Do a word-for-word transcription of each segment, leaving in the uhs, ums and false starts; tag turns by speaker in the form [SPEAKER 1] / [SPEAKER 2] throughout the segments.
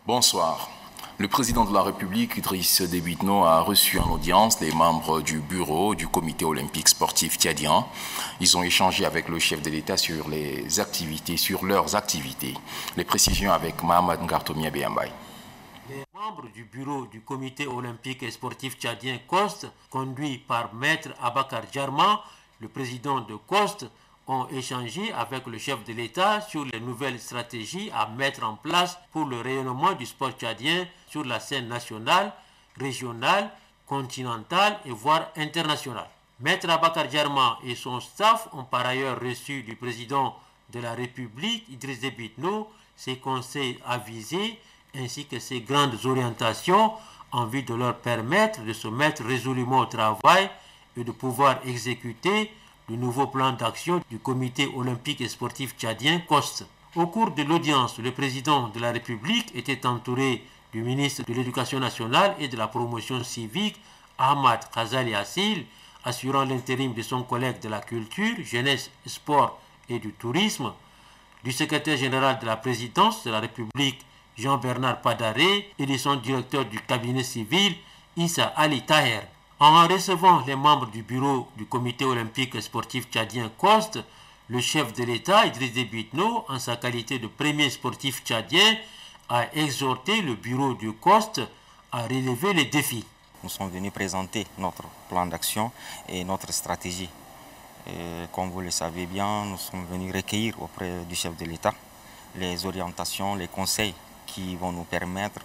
[SPEAKER 1] Bonsoir. Le président de la République, Idriss Déby Itno, a reçu en audience les membres du bureau du comité olympique sportif tchadien. Ils ont échangé avec le chef de l'État sur les activités, sur leurs activités. Les précisions avec Mohamed Ngartomia Beyambay.
[SPEAKER 2] Les membres du bureau du comité olympique et sportif tchadien COST, conduit par Maître Abakar Djarma, le président de COST, ont échangé avec le chef de l'État sur les nouvelles stratégies à mettre en place pour le rayonnement du sport tchadien sur la scène nationale, régionale, continentale et voire internationale. Maître Abakar Djarma et son staff ont par ailleurs reçu du président de la République, Idriss Déby Itno, ses conseils avisés ainsi que ses grandes orientations en vue de leur permettre de se mettre résolument au travail et de pouvoir exécuter le nouveau plan d'action du comité olympique et sportif tchadien COST. Au cours de l'audience, le président de la République était entouré du ministre de l'Éducation nationale et de la promotion civique, Ahmad Khazali Assil, assurant l'intérim de son collègue de la culture, jeunesse, sport et du tourisme, du secrétaire général de la présidence de la République, Jean-Bernard Padaré, et de son directeur du cabinet civil, Issa Ali Taher. En recevant les membres du bureau du comité olympique et sportif tchadien COST, le chef de l'État, Idriss Déby Itno, en sa qualité de premier sportif tchadien, a exhorté le bureau du COST à relever les défis.
[SPEAKER 3] Nous sommes venus présenter notre plan d'action et notre stratégie. Et comme vous le savez bien, nous sommes venus recueillir auprès du chef de l'État les orientations, les conseils qui vont nous permettre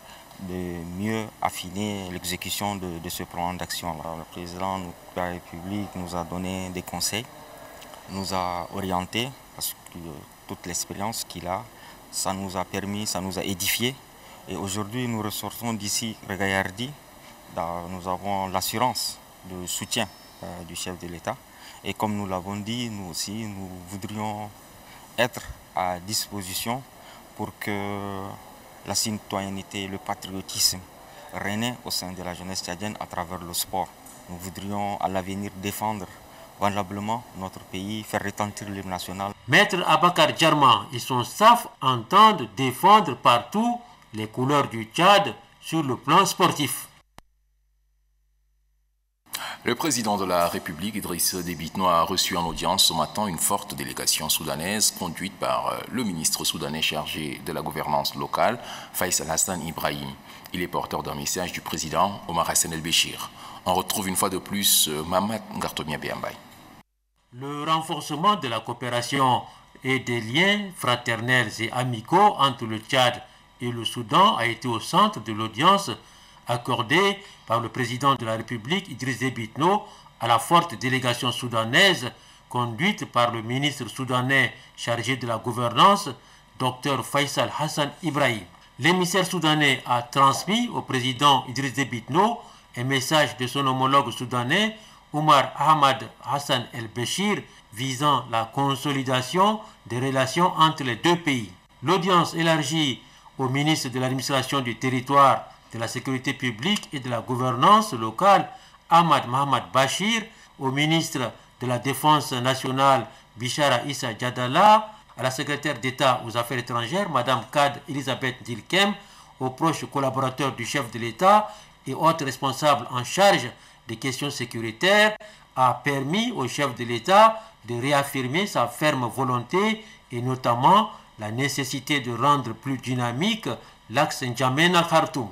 [SPEAKER 3] de mieux affiner l'exécution de, de ce plan d'action. Le président de la République nous a donné des conseils, nous a orientés, parce que toute l'expérience qu'il a, ça nous a permis, ça nous a édifié. Et aujourd'hui, nous ressortons d'ici Regayardi, nous avons l'assurance de soutien euh, du chef de l'État. Et comme nous l'avons dit, nous aussi, nous voudrions être à disposition pour que la citoyenneté, le patriotisme renaît au sein de la jeunesse tchadienne à travers le sport. Nous voudrions à l'avenir défendre valablement notre pays, faire retentir l'hymne national.
[SPEAKER 2] Maître Abakar Djarma et son staff entendent défendre partout les couleurs du Tchad sur le plan sportif.
[SPEAKER 1] Le président de la République, Idriss Déby Itno, a reçu en audience ce matin une forte délégation soudanaise conduite par le ministre soudanais chargé de la gouvernance locale, Faisal Hassan Ibrahim. Il est porteur d'un message du président Omar Hassan El-Béchir. On retrouve une fois de plus Mohamed Ngartomia Beyambay.
[SPEAKER 2] Le renforcement de la coopération et des liens fraternels et amicaux entre le Tchad et le Soudan a été au centre de l'audience accordée par le président de la République, Idriss Déby Itno, à la forte délégation soudanaise conduite par le ministre soudanais chargé de la gouvernance, Dr Faisal Hassan Ibrahim. L'émissaire soudanais a transmis au président Idriss Déby Itno un message de son homologue soudanais, Omar Ahmad Hassan El-Béchir, visant la consolidation des relations entre les deux pays. L'audience élargie au ministre de l'administration du territoire, de la sécurité publique et de la gouvernance locale, Ahmad Mohamed Bachir, au ministre de la Défense nationale, Bishara Issa Djadala, à la secrétaire d'État aux Affaires étrangères, Mme Kad Elisabeth Dilkem, aux proches collaborateurs du chef de l'État et autres responsables en charge des questions sécuritaires, a permis au chef de l'État de réaffirmer sa ferme volonté et notamment la nécessité de rendre plus dynamique l'axe N'Djamena-Khartoum.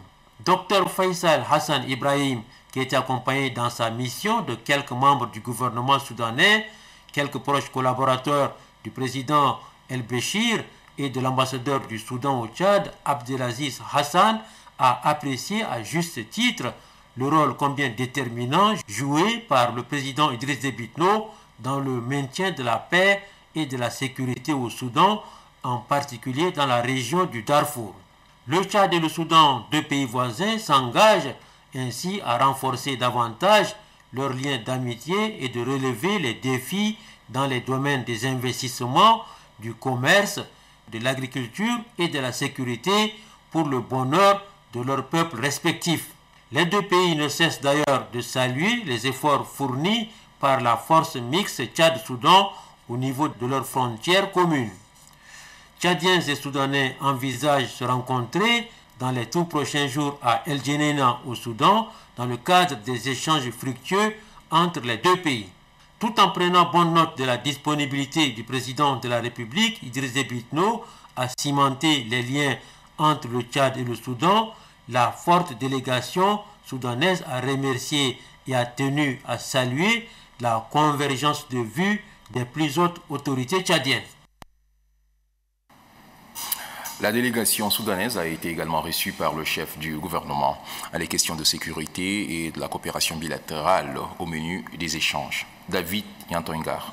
[SPEAKER 2] Dr Faisal Hassan Ibrahim, qui était accompagné dans sa mission de quelques membres du gouvernement soudanais, quelques proches collaborateurs du président El-Béchir et de l'ambassadeur du Soudan au Tchad, Abdelaziz Hassan, a apprécié à juste titre le rôle combien déterminant joué par le président Idriss Déby Itno dans le maintien de la paix et de la sécurité au Soudan, en particulier dans la région du Darfour. Le Tchad et le Soudan, deux pays voisins, s'engagent ainsi à renforcer davantage leurs liens d'amitié et de relever les défis dans les domaines des investissements, du commerce, de l'agriculture et de la sécurité pour le bonheur de leurs peuples respectifs. Les deux pays ne cessent d'ailleurs de saluer les efforts fournis par la force mixte Tchad-Soudan au niveau de leurs frontières communes. Tchadiens et Soudanais envisagent se rencontrer dans les tout prochains jours à El Djenena au Soudan dans le cadre des échanges fructueux entre les deux pays. Tout en prenant bonne note de la disponibilité du président de la République, Idriss Déby Itno, à cimenter les liens entre le Tchad et le Soudan, la forte délégation soudanaise a remercié et a tenu à saluer la convergence de vues des plus hautes autorités tchadiennes.
[SPEAKER 1] La délégation soudanaise a été également reçue par le chef du gouvernement. Les questions de sécurité et de la coopération bilatérale au menu des échanges. David Yantoingar.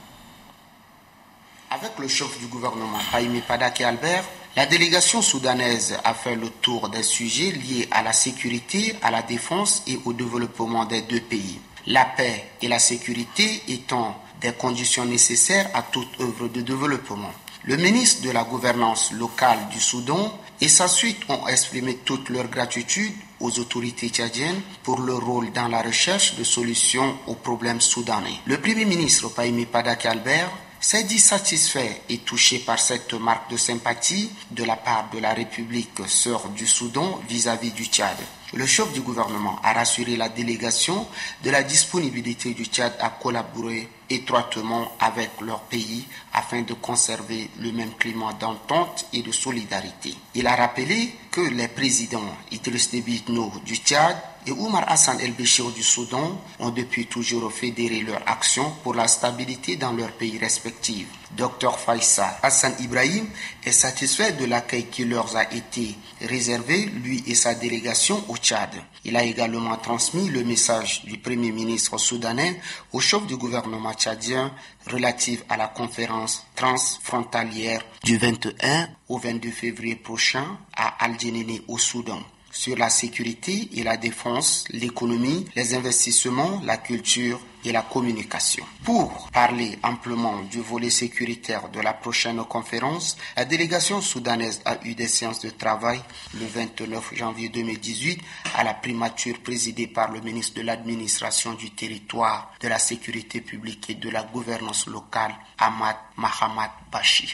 [SPEAKER 4] Avec le chef du gouvernement, Pahimi Padake Albert, la délégation soudanaise a fait le tour des sujets liés à la sécurité, à la défense et au développement des deux pays. La paix et la sécurité étant des conditions nécessaires à toute œuvre de développement. Le ministre de la gouvernance locale du Soudan et sa suite ont exprimé toute leur gratitude aux autorités tchadiennes pour leur rôle dans la recherche de solutions aux problèmes soudanais. Le Premier ministre Pahimi Padake Albert s'est dit satisfait et touché par cette marque de sympathie de la part de la République sœur du Soudan vis-à-vis du Tchad. Le chef du gouvernement a rassuré la délégation de la disponibilité du Tchad à collaborer étroitement avec leur pays afin de conserver le même climat d'entente et de solidarité. Il a rappelé que les présidents Idriss Déby Itno du Tchad et Oumar Hassan El-Béchir du Soudan ont depuis toujours fédéré leurs actions pour la stabilité dans leurs pays respectifs. Docteur Faïssa Hassan Ibrahim est satisfait de l'accueil qui leur a été réservé, lui et sa délégation au Tchad. Il a également transmis le message du Premier ministre soudanais au chef du gouvernement tchadien relative à la conférence transfrontalière du vingt et un au vingt-deux février prochain à Al Djenena au Soudan, sur la sécurité et la défense, l'économie, les investissements, la culture et la communication. Pour parler amplement du volet sécuritaire de la prochaine conférence, la délégation soudanaise a eu des séances de travail le vingt-neuf janvier deux mille dix-huit à la primature présidée par le ministre de l'administration du territoire, de la sécurité publique et de la gouvernance locale, Ahmad Mahamat Bachir.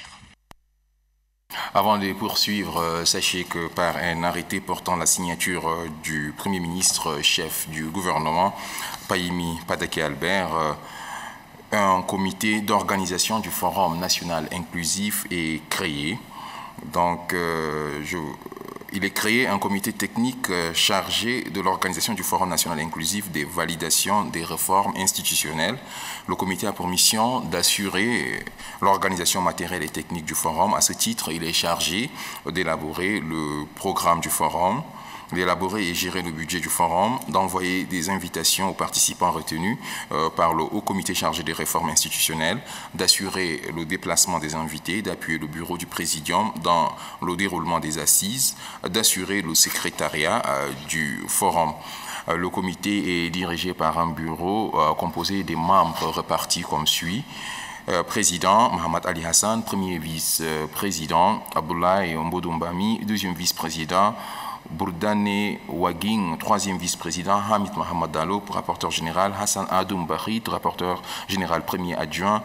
[SPEAKER 1] Avant de poursuivre, sachez que par un arrêté portant la signature du Premier ministre, chef du gouvernement, Pahimi Padake Albert, un comité d'organisation du Forum national inclusif est créé. Donc, euh, je, il est créé un comité technique chargé de l'organisation du Forum national inclusif, des validations des réformes institutionnelles. Le comité a pour mission d'assurer l'organisation matérielle et technique du forum. À ce titre, il est chargé d'élaborer le programme du forum, d'élaborer et gérer le budget du forum, d'envoyer des invitations aux participants retenus euh, par le Haut Comité chargé des réformes institutionnelles, d'assurer le déplacement des invités, d'appuyer le bureau du Présidium dans le déroulement des assises, d'assurer le secrétariat euh, du forum. Euh, le comité est dirigé par un bureau euh, composé des membres répartis comme suit. Euh, président, Mohamed Ali Hassan, premier vice-président, Abdoulaye Mbodoumbami, deuxième vice-président, Bourdane Waging, troisième vice-président, Hamid Mohamed Dalo, rapporteur général, Hassan Adoum Bahid, rapporteur général premier adjoint,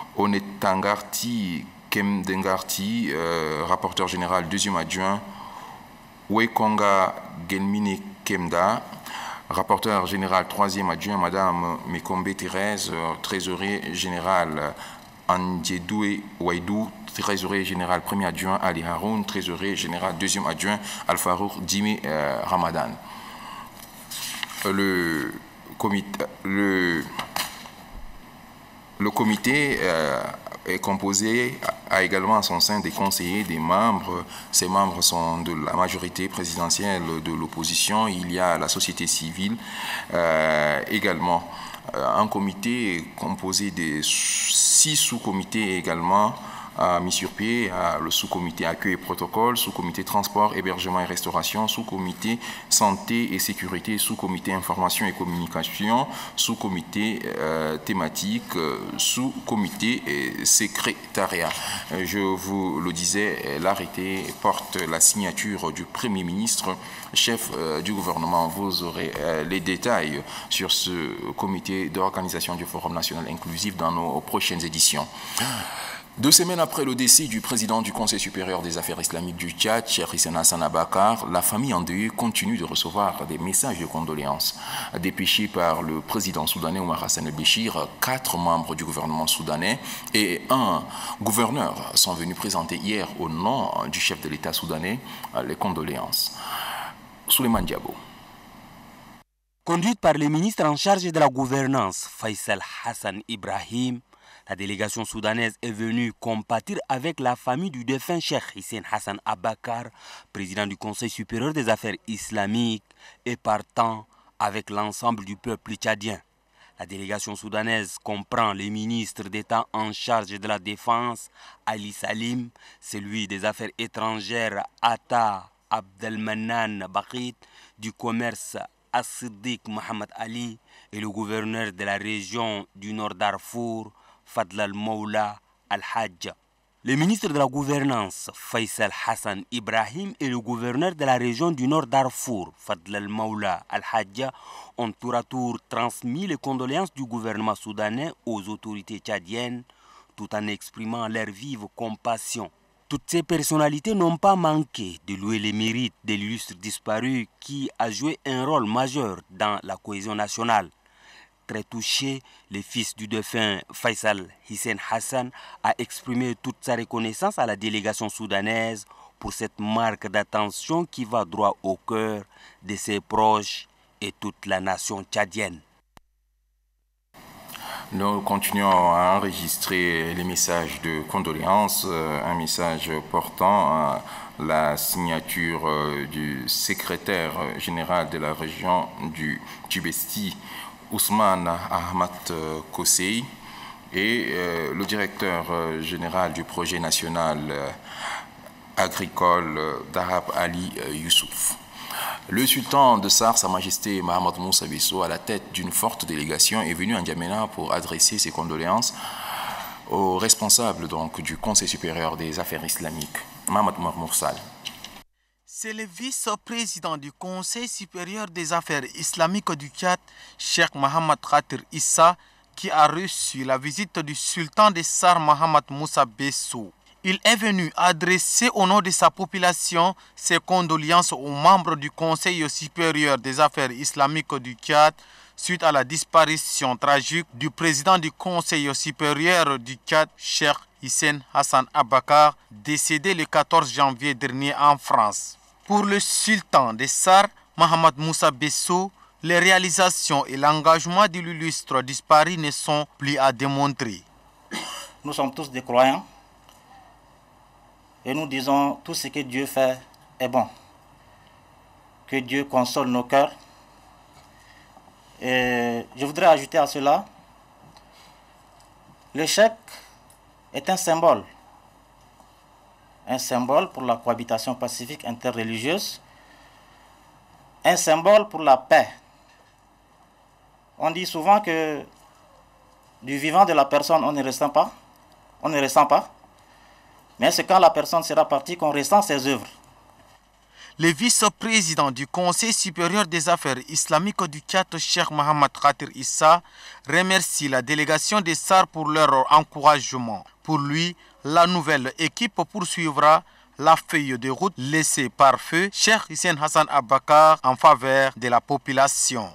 [SPEAKER 1] Onetangarti Kemdengarti, euh, rapporteur général deuxième adjoint, Wekonga Gelmine Kemda, rapporteur général troisième adjoint, Madame Mekombe Thérèse, trésorier général Andjedoué Waidou, trésorier général premier adjoint Ali Haroun, trésorier général deuxième adjoint Al-Farouk Dimi euh, Ramadan. Le comité, le, le comité euh, est composé, a également à son sein des conseillers, des membres. Ces membres sont de la majorité présidentielle de l'opposition. Il y a la société civile euh, également. Un comité composé de six sous-comités également a mis sur pied le sous-comité accueil et protocole, sous-comité transport, hébergement et restauration, sous-comité santé et sécurité, sous-comité information et communication, sous-comité euh, thématique, euh, sous-comité et secrétariat. Je vous le disais, l'arrêté porte la signature du Premier ministre, chef euh, du gouvernement. Vous aurez euh, les détails sur ce comité d'organisation du Forum national inclusif dans nos prochaines éditions. Deux semaines après le décès du président du Conseil supérieur des affaires islamiques du Tchad, Cheikh Hissène Hassane Abakar, la famille endeuillée continue de recevoir des messages de condoléances. Dépêchés par le président soudanais Omar Hassan el-Béchir, quatre membres du gouvernement soudanais et un gouverneur sont venus présenter hier au nom du chef de l'État soudanais les condoléances. Souleymane Diabo.
[SPEAKER 5] Conduite par le ministre en charge de la gouvernance, Faisal Hassan Ibrahim, la délégation soudanaise est venue compatir avec la famille du défunt Cheikh Hissène Hassane Abakar, président du Conseil supérieur des affaires islamiques, et partant avec l'ensemble du peuple tchadien. La délégation soudanaise comprend les ministres d'État en charge de la défense, Ali Salim, celui des affaires étrangères, Atta Abdelmanan Bakit, du commerce, As-Siddiq Mohamed Ali, et le gouverneur de la région du Nord Darfour, Fadl al-Mawla al-Hajj. Le ministre de la Gouvernance, Faisal Hassan Ibrahim, et le gouverneur de la région du Nord Darfour, Fadl al-Mawla al-Hajj, ont tour à tour transmis les condoléances du gouvernement soudanais aux autorités tchadiennes, tout en exprimant leur vive compassion. Toutes ces personnalités n'ont pas manqué de louer les mérites de l'illustre disparu qui a joué un rôle majeur dans la cohésion nationale. Très touché, le fils du défunt Faisal Hissène Hassane a exprimé toute sa reconnaissance à la délégation soudanaise pour cette marque d'attention qui va droit au cœur de ses proches et toute la nation tchadienne.
[SPEAKER 1] Nous continuons à enregistrer les messages de condoléances, un message portant la signature du secrétaire général de la région du Tibesti, Ousmane Ahmad Kosei, et euh, le directeur euh, général du projet national euh, agricole euh, Dahab Ali euh, Youssouf. Le sultan de Sar, Sa Majesté Mahamat Moussa Besso, à la tête d'une forte délégation, est venu en N'Djamena pour adresser ses condoléances aux responsables donc, du Conseil supérieur des affaires islamiques, Mahamat Moursal.
[SPEAKER 6] C'est le vice-président du Conseil supérieur des affaires islamiques du Tchad, Cheikh Mohamed Khatir Issa, qui a reçu la visite du sultan de Sar Mahamat Moussa Besso. Il est venu adresser au nom de sa population ses condoléances aux membres du Conseil supérieur des affaires islamiques du Tchad suite à la disparition tragique du président du Conseil supérieur du Tchad, Cheikh Hissène Hassane Abakar, décédé le quatorze janvier dernier en France. Pour le sultan de Sar, Mahamat Moussa Besso, les réalisations et l'engagement de l'illustre disparu ne sont plus à démontrer.
[SPEAKER 7] Nous sommes tous des croyants et nous disons tout ce que Dieu fait est bon. Que Dieu console nos cœurs. Et je voudrais ajouter à cela, le cheikh est un symbole. Un symbole pour la cohabitation pacifique interreligieuse, un symbole pour la paix. On dit souvent que du vivant de la personne, on ne ressent pas, on ne ressent pas, mais c'est quand la personne sera partie qu'on ressent ses œuvres.
[SPEAKER 6] Le vice-président du Conseil supérieur des affaires islamiques du Tchad, Cheikh Mohamed Khatir Issa, remercie la délégation des Sar pour leur encouragement. Pour lui, la nouvelle équipe poursuivra la feuille de route laissée par feu Cheikh Hissène Hassane Abakar en faveur de la population.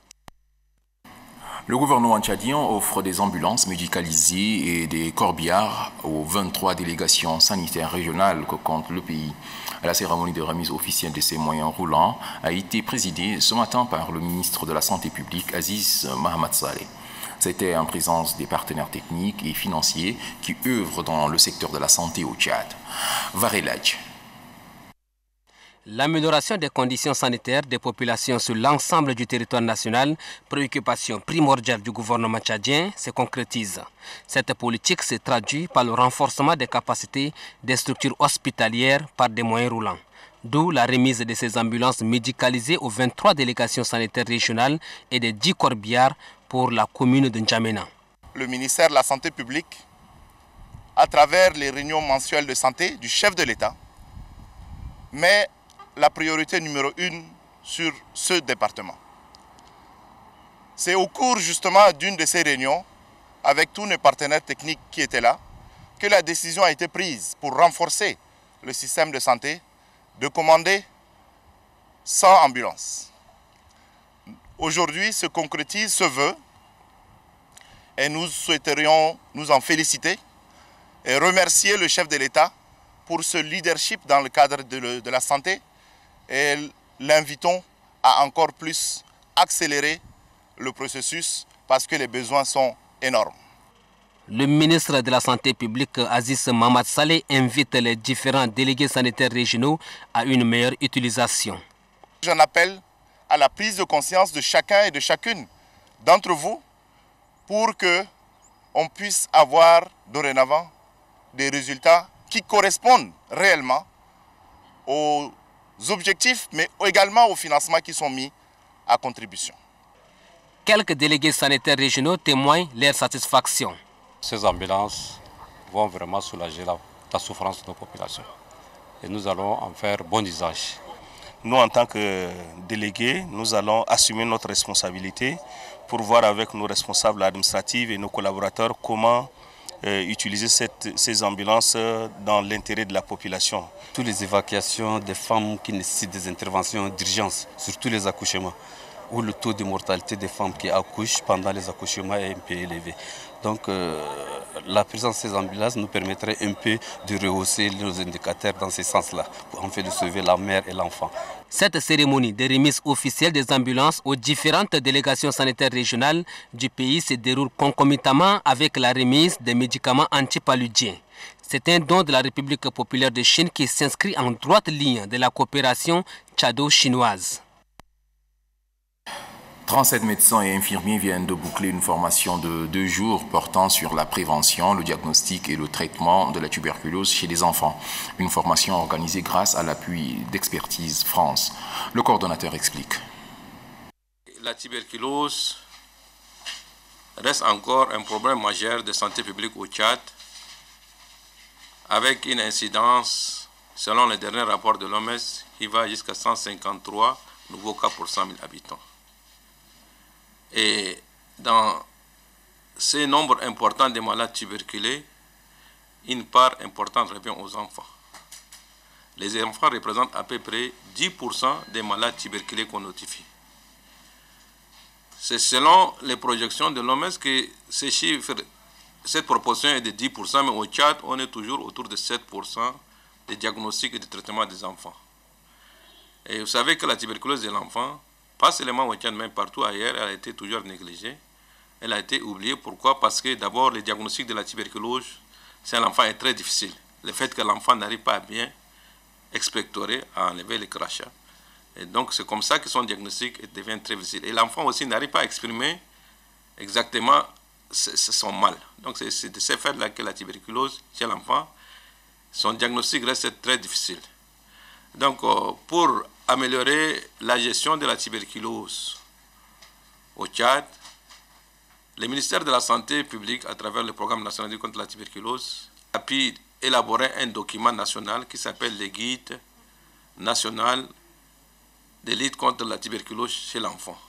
[SPEAKER 1] Le gouvernement tchadien offre des ambulances médicalisées et des corbillards aux vingt-trois délégations sanitaires régionales que compte le pays. La cérémonie de remise officielle de ces moyens roulants a été présidée ce matin par le ministre de la Santé publique, Aziz Mohamed Saleh. C'était en présence des partenaires techniques et financiers qui œuvrent dans le secteur de la santé au Tchad. Varelaj.
[SPEAKER 8] L'amélioration des conditions sanitaires des populations sur l'ensemble du territoire national, préoccupation primordiale du gouvernement tchadien, se concrétise. Cette politique se traduit par le renforcement des capacités des structures hospitalières par des moyens roulants. D'où la remise de ces ambulances médicalisées aux vingt-trois délégations sanitaires régionales et des dix corbillards pour la commune de N'Djamena.
[SPEAKER 9] Le ministère de la Santé publique, à travers les réunions mensuelles de santé du chef de l'État, met la priorité numéro une sur ce département. C'est au cours justement d'une de ces réunions, avec tous nos partenaires techniques qui étaient là, que la décision a été prise pour renforcer le système de santé de commander cent ambulances. Aujourd'hui se concrétise ce vœu et nous souhaiterions nous en féliciter et remercier le chef de l'État pour ce leadership dans le cadre de, le, de la santé et l'invitons à encore plus accélérer le processus parce que les besoins sont énormes.
[SPEAKER 8] Le ministre de la Santé publique, Aziz Mamad Saleh, invite les différents délégués sanitaires régionaux à une meilleure utilisation.
[SPEAKER 9] J'en appelle à la prise de conscience de chacun et de chacune d'entre vous pour qu'on puisse avoir dorénavant des résultats qui correspondent réellement aux objectifs, mais également aux financements qui sont mis à contribution.
[SPEAKER 8] Quelques délégués sanitaires régionaux témoignent leur satisfaction.
[SPEAKER 10] Ces ambulances vont vraiment soulager la, la souffrance de nos populations. Et nous allons en faire bon usage.
[SPEAKER 11] Nous, en tant que délégués, nous allons assumer notre responsabilité pour voir avec nos responsables administratifs et nos collaborateurs comment euh, utiliser cette, ces ambulances dans l'intérêt de la population.
[SPEAKER 10] Toutes les évacuations des femmes qui nécessitent des interventions d'urgence, surtout les accouchements, où le taux de mortalité des femmes qui accouchent pendant les accouchements est un peu élevé. Donc euh, la présence de ces ambulances nous permettrait un peu de rehausser nos indicateurs dans ce sens-là, pour en fait de sauver la mère et l'enfant.
[SPEAKER 8] Cette cérémonie de remise officielle des ambulances aux différentes délégations sanitaires régionales du pays se déroule concomitamment avec la remise des médicaments antipaludiens. C'est un don de la République populaire de Chine qui s'inscrit en droite ligne de la coopération tchado-chinoise.
[SPEAKER 1] trente-sept médecins et infirmiers viennent de boucler une formation de deux jours portant sur la prévention, le diagnostic et le traitement de la tuberculose chez les enfants. Une formation organisée grâce à l'appui d'Expertise France. Le coordonnateur explique.
[SPEAKER 12] La tuberculose reste encore un problème majeur de santé publique au Tchad, avec une incidence, selon le dernier rapport de l'O M S, qui va jusqu'à cent cinquante-trois nouveaux cas pour cent mille habitants. Et dans ces nombres importants de malades tuberculés, une part importante revient aux enfants. Les enfants représentent à peu près dix pour cent des malades tuberculés qu'on notifie. C'est selon les projections de l'O M S que ces chiffres, cette proportion est de dix pour cent, mais au Tchad, on est toujours autour de sept pour cent des diagnostics et des traitements des enfants. Et vous savez que la tuberculose de l'enfant, pas seulement au Tchad, mais partout ailleurs, elle a été toujours négligée. Elle a été oubliée. Pourquoi? Parce que d'abord, le diagnostic de la tuberculose chez l'enfant est très difficile. Le fait que l'enfant n'arrive pas à bien expectorer, à enlever les crachats. Et donc, c'est comme ça que son diagnostic devient très difficile. Et l'enfant aussi n'arrive pas à exprimer exactement son mal. Donc, c'est de ce fait-là que la tuberculose chez l'enfant, son diagnostic reste très difficile. Donc, pour améliorer la gestion de la tuberculose au Tchad, le ministère de la Santé publique, à travers le programme national de lutte contre la tuberculose, a pu élaborer un document national qui s'appelle le Guide national de lutte contre la tuberculose chez l'enfant.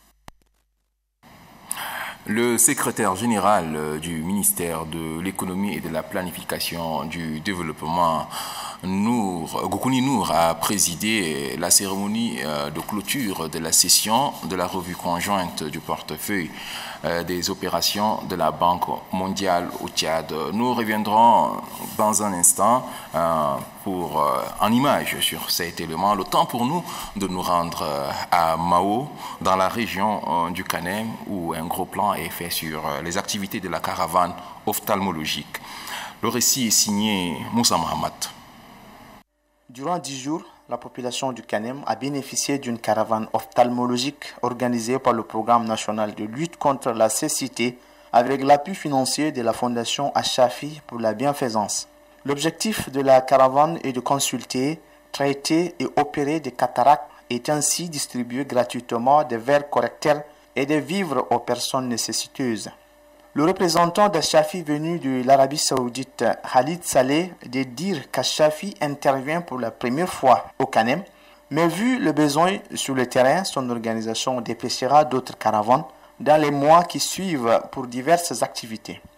[SPEAKER 1] Le secrétaire général du ministère de l'économie et de la planification du développement, Nour, Goukouni Nour, a présidé la cérémonie de clôture de la session de la revue conjointe du portefeuille des opérations de la Banque mondiale au Tchad. Nous reviendrons dans un instant pour, en image sur cet élément. Le temps pour nous de nous rendre à Mao, dans la région du Kanem, où un gros plan est fait sur les activités de la caravane ophtalmologique. Le récit est signé Moussa Mohamed.
[SPEAKER 13] Durant dix jours, la population du Kanem a bénéficié d'une caravane ophtalmologique organisée par le Programme national de lutte contre la cécité avec l'appui financier de la Fondation Achafi pour la bienfaisance. L'objectif de la caravane est de consulter, traiter et opérer des cataractes et ainsi distribuer gratuitement des verres correcteurs et des vivres aux personnes nécessiteuses. Le représentant d'Achafi venu de l'Arabie Saoudite, Khalid Saleh, de dire qu'Achafi intervient pour la première fois au Kanem, mais vu le besoin sur le terrain, son organisation dépêchera d'autres caravanes dans les mois qui suivent pour diverses activités.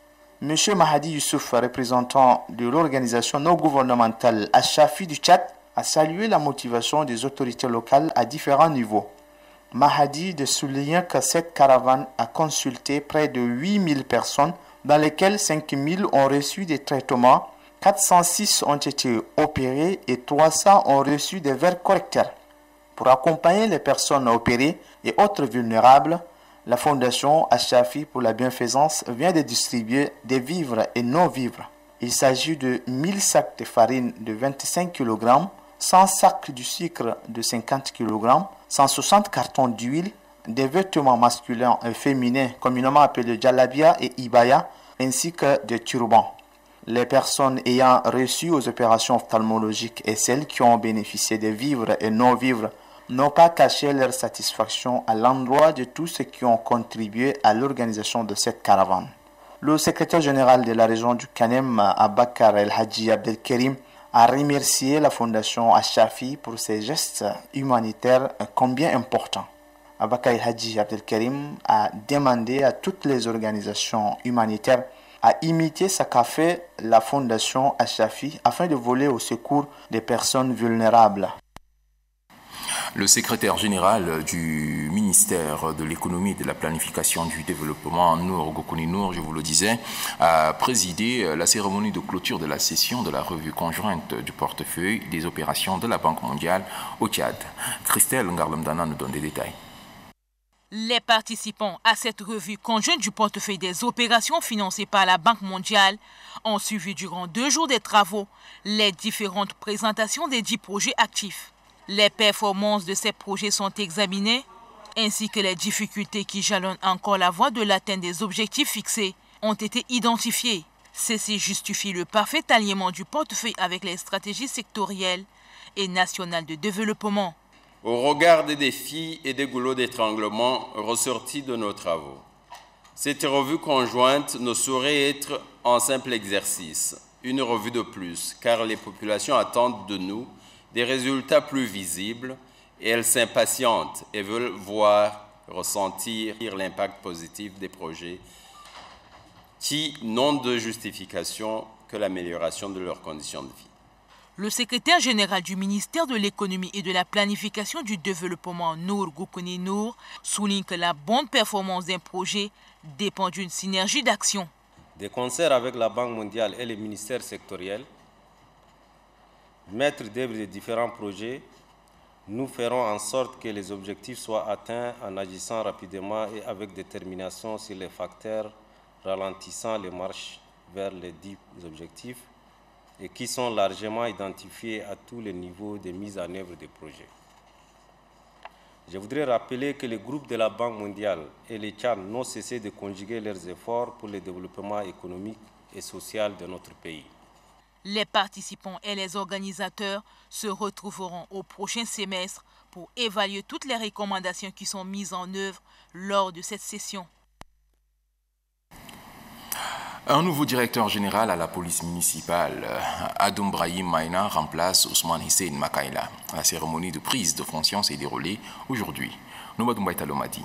[SPEAKER 13] M. Mahadi Youssouf, représentant de l'organisation non gouvernementale Achafi du Tchad, a salué la motivation des autorités locales à différents niveaux. Mahadi de souligner que cette caravane a consulté près de huit mille personnes, dans lesquelles cinq mille ont reçu des traitements, quatre cent six ont été opérés et trois cents ont reçu des verres correcteurs. Pour accompagner les personnes opérées et autres vulnérables, la Fondation Achafi pour la bienfaisance vient de distribuer des vivres et non-vivres. Il s'agit de mille sacs de farine de vingt-cinq kilogrammes, cent sacs de sucre de cinquante kilogrammes, cent soixante cartons d'huile, des vêtements masculins et féminins communément appelés djallabia et ibaya, ainsi que des turbans. Les personnes ayant reçu aux opérations ophtalmologiques et celles qui ont bénéficié des vivres et non-vivres n'ont pas caché leur satisfaction à l'endroit de tous ceux qui ont contribué à l'organisation de cette caravane. Le secrétaire général de la région du Kanem, Abakar El Hadji Abdelkerim, a remercié la Fondation Achafi pour ses gestes humanitaires combien importants. Abakar El Hadji Abdelkerim a demandé à toutes les organisations humanitaires à imiter ce qu'a fait la Fondation Achafi afin de voler au secours des personnes vulnérables.
[SPEAKER 1] Le secrétaire général du ministère de l'économie et de la planification du développement, Nour Gokoni Nour, je vous le disais, a présidé la cérémonie de clôture de la session de la revue conjointe du portefeuille des opérations de la Banque mondiale au Tchad. Christelle Ngarlamdana nous donne des détails.
[SPEAKER 14] Les participants à cette revue conjointe du portefeuille des opérations financées par la Banque mondiale ont suivi durant deux jours des travaux les différentes présentations des dix projets actifs. Les performances de ces projets sont examinées, ainsi que les difficultés qui jalonnent encore la voie de l'atteinte des objectifs fixés ont été identifiées. Ceci justifie le parfait alignement du portefeuille avec les stratégies sectorielles et nationales de développement.
[SPEAKER 15] Au regard des défis et des goulots d'étranglement ressortis de nos travaux, cette revue conjointe ne saurait être un simple exercice, une revue de plus, car les populations attendent de nous des résultats plus visibles et elles s'impatientent et veulent voir, ressentir l'impact positif des projets qui n'ont de justification que l'amélioration de leurs conditions de vie.
[SPEAKER 14] Le secrétaire général du ministère de l'économie et de la planification du développement, Nour Gokoni Nour, souligne que la bonne performance d'un projet dépend d'une synergie d'action.
[SPEAKER 16] Des concerts avec la Banque mondiale et les ministères sectoriels, maîtres d'œuvre de différents projets, nous ferons en sorte que les objectifs soient atteints en agissant rapidement et avec détermination sur les facteurs ralentissant les marches vers les dix objectifs et qui sont largement identifiés à tous les niveaux de mise en œuvre des projets. Je voudrais rappeler que les groupes de la Banque mondiale et les Tchad n'ont cessé de conjuguer leurs efforts pour le développement économique et social de notre pays.
[SPEAKER 14] Les participants et les organisateurs se retrouveront au prochain semestre pour évaluer toutes les recommandations qui sont mises en œuvre lors de cette session.
[SPEAKER 1] Un nouveau directeur général à la police municipale, Adoum Brahim Maïna, remplace Ousmane Hussein Makaïla. La cérémonie de prise de fonction s'est déroulée aujourd'hui. Noumadou Mbaïta Lomadi.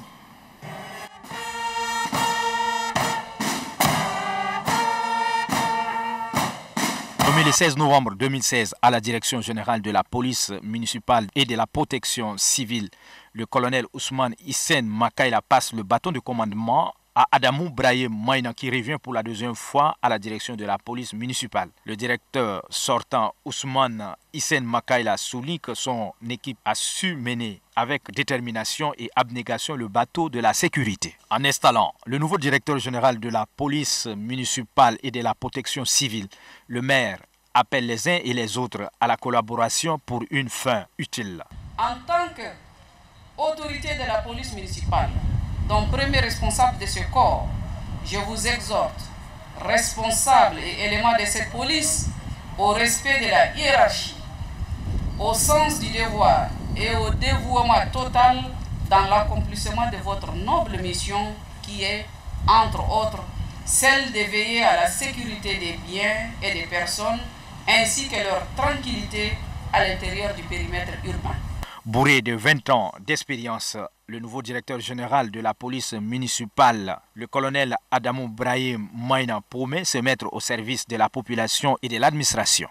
[SPEAKER 17] Nommé le seize novembre deux mille seize à la direction générale de la police municipale et de la protection civile, le colonel Ousmane Hussein Makaïla passe le bâton de commandement à Adamou Brahim Maïna qui revient pour la deuxième fois à la direction de la police municipale. Le directeur sortant Ousmane Hussein Makaïla souligne que son équipe a su mener avec détermination et abnégation le bateau de la sécurité. En installant le nouveau directeur général de la police municipale et de la protection civile, le maire appelle les uns et les autres à la collaboration pour une fin utile.
[SPEAKER 18] En tant qu'autorité de la police municipale, donc premier responsable de ce corps, je vous exhorte, responsables et éléments de cette police, au respect de la hiérarchie, au sens du devoir et au dévouement total dans l'accomplissement de votre noble mission qui est, entre autres, celle de veiller à la sécurité des biens et des personnes ainsi que leur tranquillité à l'intérieur du périmètre urbain.
[SPEAKER 17] Bourré de vingt ans d'expérience, le nouveau directeur général de la police municipale, le colonel Adamou Brahim Maïna, promet se mettre au service de la population et de l'administration.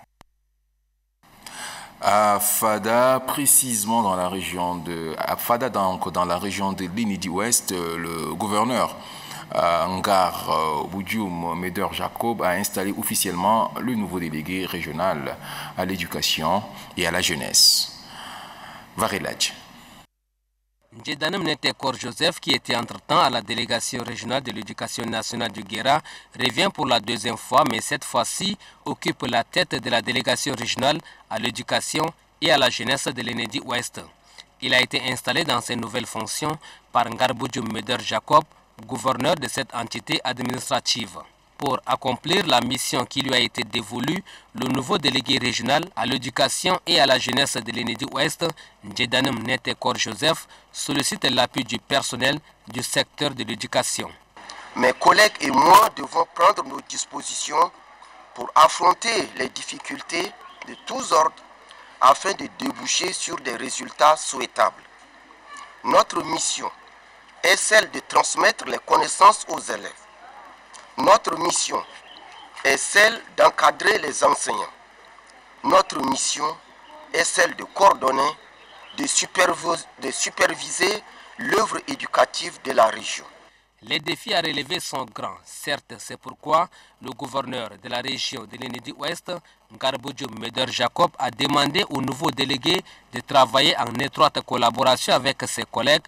[SPEAKER 1] À Fada, précisément dans la région de à Fada, donc dans la région de l'Inidi-Ouest, le gouverneur euh, Ngar euh, Boudjoum Médeur Jacob a installé officiellement le nouveau délégué régional à l'éducation et à la jeunesse. Varilaj.
[SPEAKER 8] Djedanem Netekor Joseph, qui était entre-temps à la délégation régionale de l'éducation nationale du Guéra, revient pour la deuxième fois, mais cette fois-ci occupe la tête de la délégation régionale à l'éducation et à la jeunesse de l'Enedi Ouest. Il a été installé dans ses nouvelles fonctions par Ngarbodjoum Meder Jacob, gouverneur de cette entité administrative. Pour accomplir la mission qui lui a été dévolue, le nouveau délégué régional à l'éducation et à la jeunesse de l'Enedi Ouest, Djedanem Netekor Joseph, sollicite l'appui du personnel du secteur de l'éducation.
[SPEAKER 19] Mes collègues et moi devons prendre nos dispositions pour affronter les difficultés de tous ordres afin de déboucher sur des résultats souhaitables. Notre mission est celle de transmettre les connaissances aux élèves. Notre mission est celle d'encadrer les enseignants. Notre mission est celle de coordonner, de superviser, de superviser l'œuvre éducative de la région.
[SPEAKER 8] Les défis à relever sont grands. Certes, c'est pourquoi le gouverneur de la région de l'Enedi Ouest, Ngarbodjoum Meder Jacob, a demandé au nouveau délégué de travailler en étroite collaboration avec ses collègues.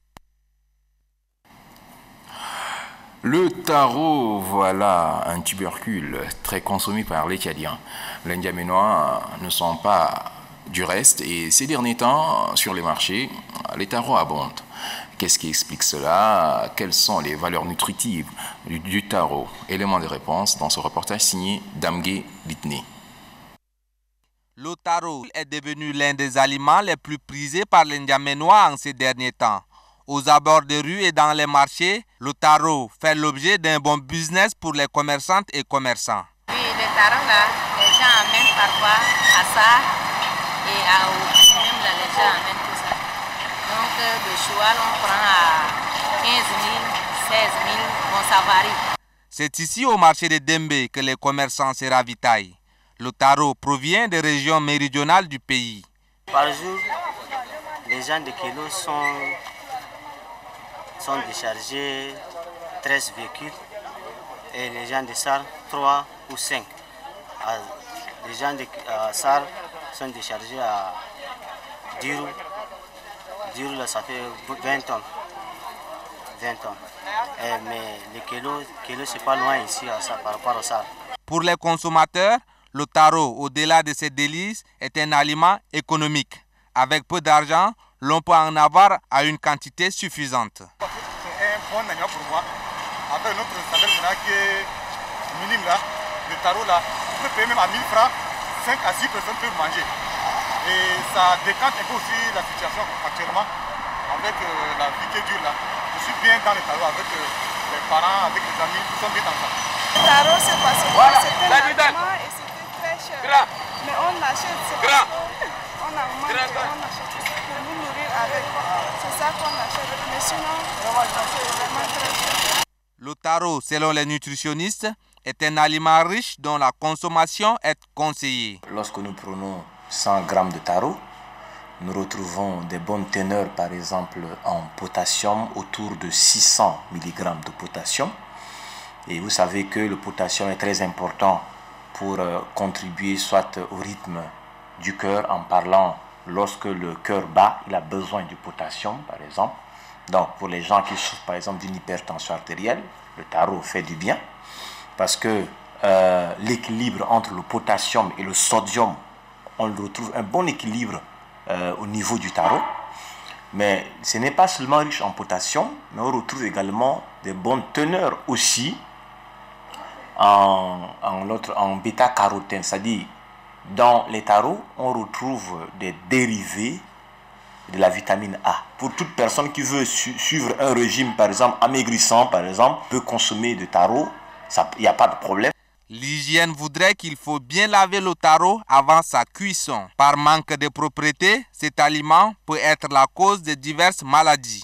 [SPEAKER 1] Le taro, voilà un tubercule très consommé par les Tchadiens. Les N'Djamenois ne sont pas du reste et ces derniers temps, sur les marchés, les tarots abondent. Qu'est-ce qui explique cela? Quelles sont les valeurs nutritives du, du taro? Élément de réponse dans ce reportage signé Damgué Litné.
[SPEAKER 20] Le taro est devenu l'un des aliments les plus prisés par les N'Djamenois en ces derniers temps. Aux abords des rues et dans les marchés, le taro fait l'objet d'un bon business pour les commerçantes et commerçants.
[SPEAKER 21] Oui, le taro là, les gens amènent parfois à ça et à Oki, même là, les gens amènent tout ça. Donc le cheval, on prend à quinze mille, seize mille, bon ça varie.
[SPEAKER 20] C'est ici au marché de Dembe que les commerçants se ravitaillent. Le taro provient des régions méridionales du pays.
[SPEAKER 22] Par jour, les gens de Kelo sont... sont déchargés treize véhicules et les gens de Sar trois ou cinq. Les gens de Sar sont déchargés à dix roues. dix roues, ça fait vingt tonnes. vingt tonnes. Et, mais le kilo, kilo c'est pas loin ici à ça, par rapport au Sar.
[SPEAKER 20] Pour les consommateurs, le taro, au-delà de ses délices, est un aliment économique. Avec peu d'argent, l'on peut en avoir à une quantité suffisante.
[SPEAKER 23] C'est un bon aliment pour moi. Avec notre salaire qui est minime là, le taro là, on peut payer même à mille francs, cinq à six personnes peuvent manger. Et ça décante un peu aussi la situation actuellement avec euh, la vie qui est dure là. Je suis bien dans le taro avec euh, les parents, avec les amis, nous sommes bien dans ça.
[SPEAKER 24] Le taro c'est parce que voilà. C'était un aliment et c'était très cher. Gra. Mais on l'achète, c'est parce qu'on a manque, on achète pour nous nourrir avec. C'est ça qu'on achète. Mais sinon, c'est vraiment très cher.
[SPEAKER 20] Le taro, selon les nutritionnistes, est un aliment riche dont la consommation est conseillée.
[SPEAKER 25] Lorsque nous prenons cent grammes de taro, nous retrouvons des bonnes teneurs, par exemple en potassium, autour de six cents milligrammes de potassium. Et vous savez que le potassium est très important pour euh, contribuer soit au rythme du cœur, en parlant lorsque le cœur bat, il a besoin du potassium, par exemple. Donc, pour les gens qui souffrent, par exemple, d'une hypertension artérielle, le taro fait du bien parce que euh, l'équilibre entre le potassium et le sodium, on le retrouve un bon équilibre euh, au niveau du taro. Mais ce n'est pas seulement riche en potassium, mais on retrouve également des bonnes teneurs aussi en, en, en bêta-carotène, c'est-à-dire dans les taros, on retrouve des dérivés de la vitamine A. Pour toute personne qui veut su suivre un régime, par exemple, amaigrissant, par exemple, peut consommer de taro, il n'y a pas de problème.
[SPEAKER 20] L'hygiène voudrait qu'il faut bien laver le taro avant sa cuisson. Par manque de propreté, cet aliment peut être la cause de diverses maladies.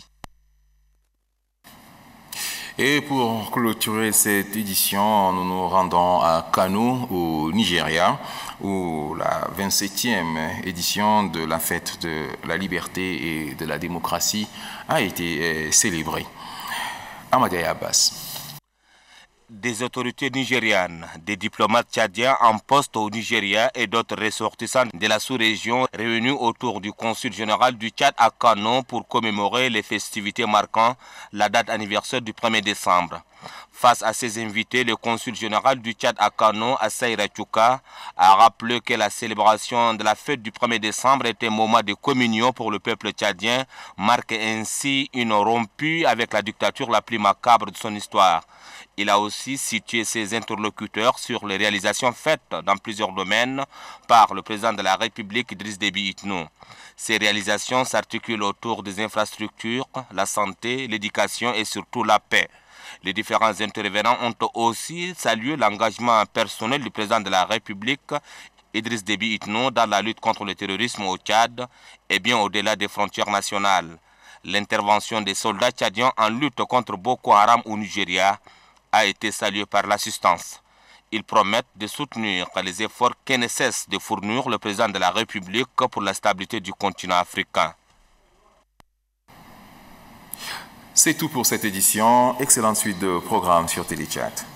[SPEAKER 1] Et pour clôturer cette édition, nous nous rendons à Kano, au Nigeria, où la vingt-septième édition de la fête de la liberté et de la démocratie a été célébrée. Amadou Abbas.
[SPEAKER 2] Des autorités nigérianes, des diplomates tchadiens en poste au Nigeria et d'autres ressortissants de la sous-région réunis autour du consul général du Tchad à Kano pour commémorer les festivités marquant la date anniversaire du premier décembre. Face à ces invités, le consul général du Tchad à Kano, Assay Rachouka, a rappelé que la célébration de la fête du premier décembre est un moment de communion pour le peuple tchadien, marque ainsi une rompue avec la dictature la plus macabre de son histoire. Il a aussi situé ses interlocuteurs sur les réalisations faites dans plusieurs domaines par le président de la République, Idriss Déby Itno. Ces réalisations s'articulent autour des infrastructures, la santé, l'éducation et surtout la paix. Les différents intervenants ont aussi salué l'engagement personnel du président de la République, Idriss Déby Itno, dans la lutte contre le terrorisme au Tchad et bien au-delà des frontières nationales. L'intervention des soldats tchadiens en lutte contre Boko Haram au Nigeria a été saluée par l'assistance. Ils promettent de soutenir les efforts que ne cesse de fournir le président de la République pour la stabilité du continent africain.
[SPEAKER 1] C'est tout pour cette édition. Excellente suite de programmes sur Téléchat.